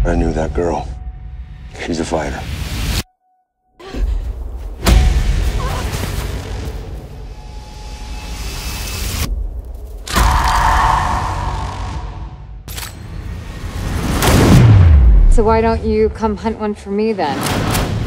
I knew that girl. She's a fighter. So why don't you come hunt one for me then?